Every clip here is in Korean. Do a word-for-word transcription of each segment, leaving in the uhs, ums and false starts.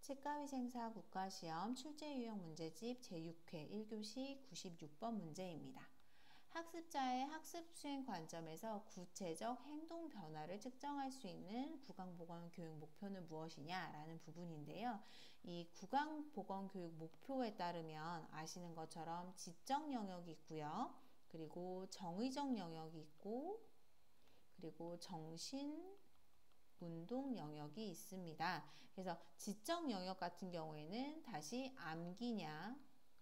치과위생사 국가시험 출제유형 문제집 제육 회 일 교시 구십육 번 문제입니다. 학습자의 학습 수행 관점에서 구체적 행동 변화를 측정할 수 있는 구강보건교육 목표는 무엇이냐 라는 부분인데요. 이 구강보건교육 목표에 따르면 아시는 것처럼 지적 영역이 있고요. 그리고 정의적 영역이 있고 그리고 정신 운동 영역이 있습니다. 그래서 지적 영역 같은 경우에는 다시 암기냐,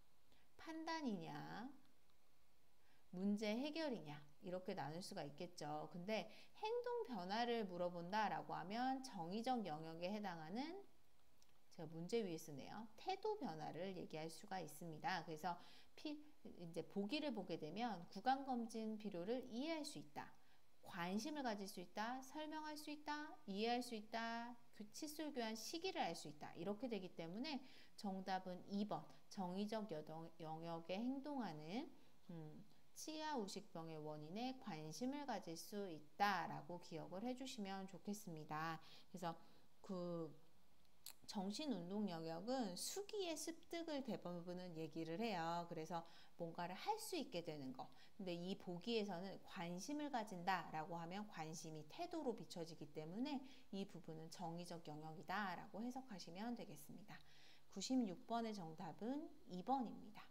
판단이냐, 문제 해결이냐 이렇게 나눌 수가 있겠죠. 근데 행동 변화를 물어본다라고 하면 정의적 영역에 해당하는 제가 문제 위에 쓰네요. 태도 변화를 얘기할 수가 있습니다. 그래서 피, 이제 보기를 보게 되면 구강 검진 필요를 이해할 수 있다. 관심을 가질 수 있다, 설명할 수 있다, 이해할 수 있다, 칫솔 교환 시기를 알 수 있다. 이렇게 되기 때문에 정답은 이 번 정의적 영역에 행동하는 음, 치아 우식병의 원인에 관심을 가질 수 있다라고 기억을 해주시면 좋겠습니다. 그래서 그 정신운동 영역은 수기의 습득을 대부분은 얘기를 해요. 그래서 뭔가를 할 수 있게 되는 거. 근데 이 보기에서는 관심을 가진다라고 하면 관심이 태도로 비춰지기 때문에 이 부분은 정의적 영역이다라고 해석하시면 되겠습니다. 구십육 번의 정답은 이 번입니다.